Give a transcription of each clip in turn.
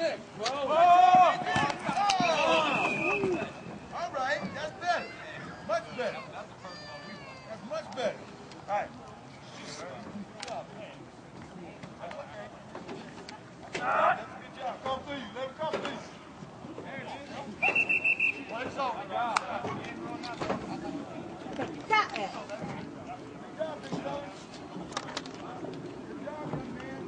right, that's better. Much better. That's much better. All right. That's a good job. Come through you. Let him come through you. What is over? Got it. Good job, big fella. Good job, young man.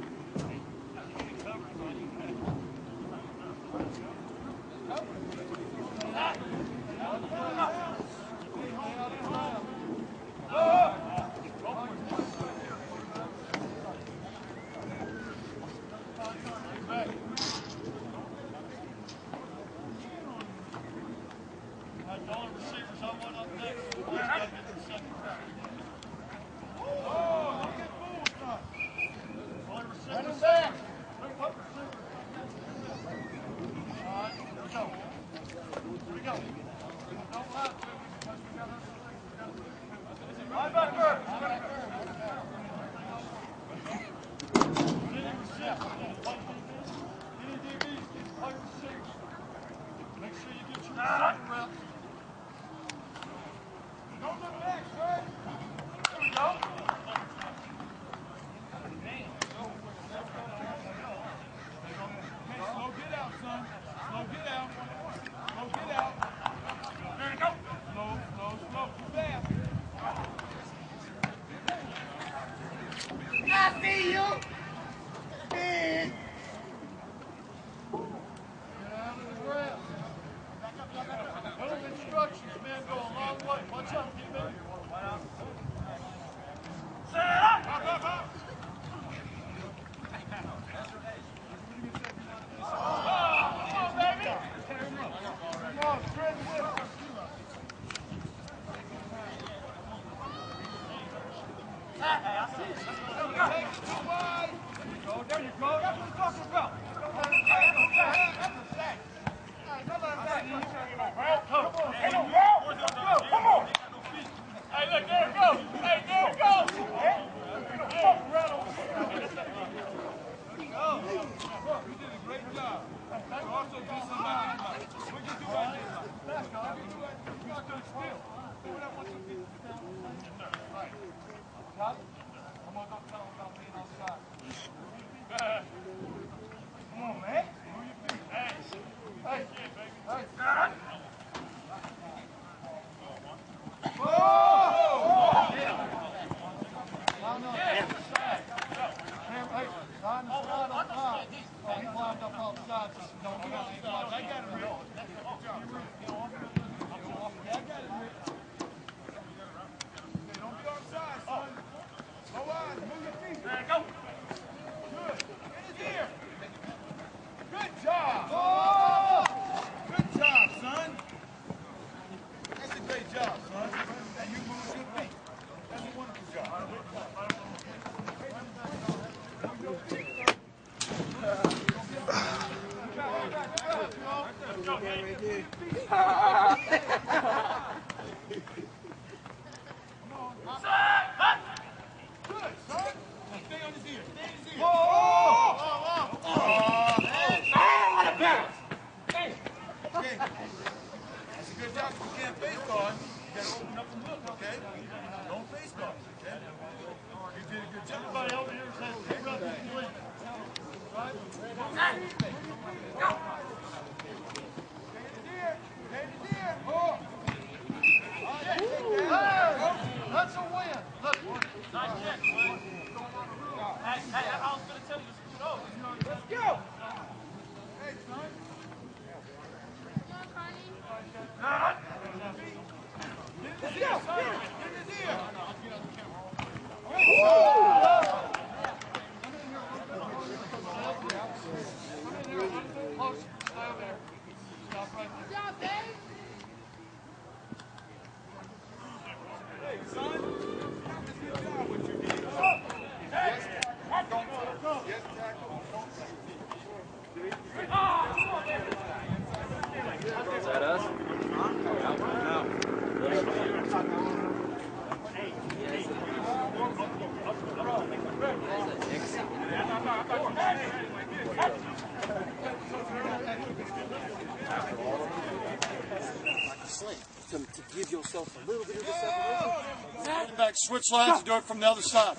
sling to give yourself a little bit of the separation. Running back, switch lines and do it from the other side.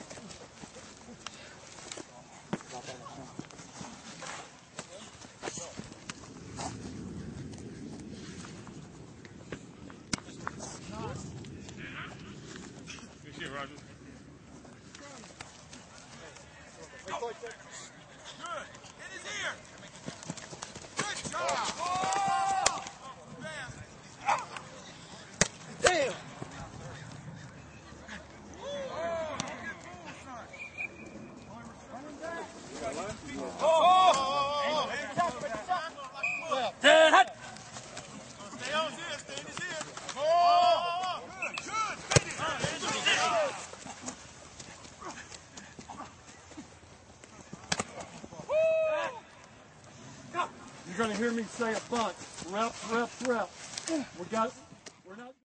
Roger. Good. In his ear. Good job. Oh! Damn. Dead hut. Stay on his ear. Stay in his ear. Oh! Good. Good. You're going to hear me say a bunch. Rep, rep, rep. We're not.